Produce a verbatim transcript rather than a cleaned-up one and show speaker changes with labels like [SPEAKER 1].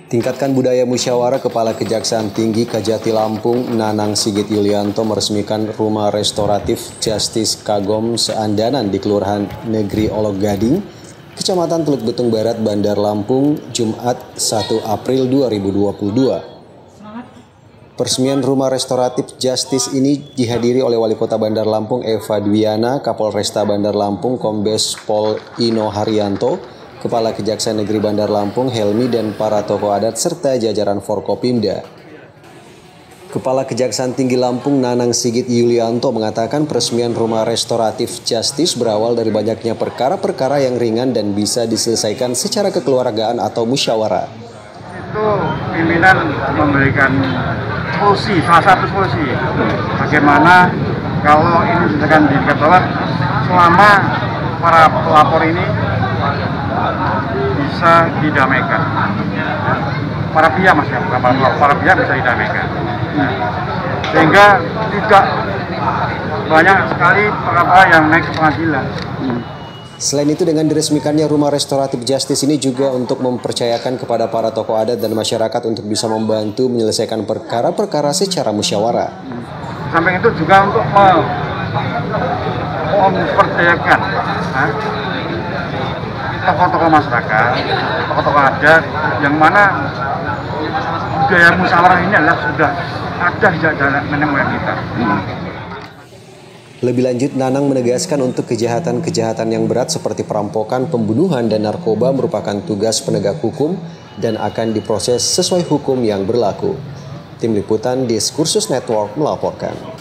[SPEAKER 1] Tingkatkan budaya musyawarah. Kepala Kejaksaan Tinggi Kajati Lampung, Nanang Sigit Yulianto, meresmikan Rumah Restoratif Justice Kagom Seandanan di Kelurahan Negeri Olok Gading, Kecamatan Teluk Betung Barat, Bandar Lampung, Jumat satu April dua ribu dua puluh dua. Peresmian Rumah Restoratif Justice ini dihadiri oleh Wali Kota Bandar Lampung Eva Dwiana, Kapolresta Bandar Lampung Kombes Pol Ino Haryanto, Kepala Kejaksaan Negeri Bandar Lampung Helmi, dan para tokoh adat serta jajaran Forkopimda. Kepala Kejaksaan Tinggi Lampung Nanang Sigit Yulianto mengatakan peresmian Rumah Restoratif Justice berawal dari banyaknya perkara-perkara yang ringan dan bisa diselesaikan secara kekeluargaan atau musyawarah.
[SPEAKER 2] Itu pimpinan memberikan solusi, salah satu solusi. Bagaimana kalau ini misalkan dilihat bahwa selama para pelapor ini bisa didamaikan, para pihak mas ya, bukan para, para pihak bisa didamaikan, sehingga tidak banyak sekali perkara yang naik ke pengadilan.
[SPEAKER 1] Selain itu, dengan diresmikannya Rumah Restoratif Justice ini juga untuk mempercayakan kepada para tokoh adat dan masyarakat untuk bisa membantu menyelesaikan perkara-perkara secara musyawarah.
[SPEAKER 2] Samping itu juga untuk mempercayakan tokoh-tokoh masyarakat, tokoh-tokoh adat, yang mana budaya musyawarah ini adalah sudah ada sejak nenek moyang kita.
[SPEAKER 1] Lebih lanjut, Nanang menegaskan untuk kejahatan-kejahatan yang berat seperti perampokan, pembunuhan, dan narkoba merupakan tugas penegak hukum dan akan diproses sesuai hukum yang berlaku. Tim Liputan Diskursus Network melaporkan.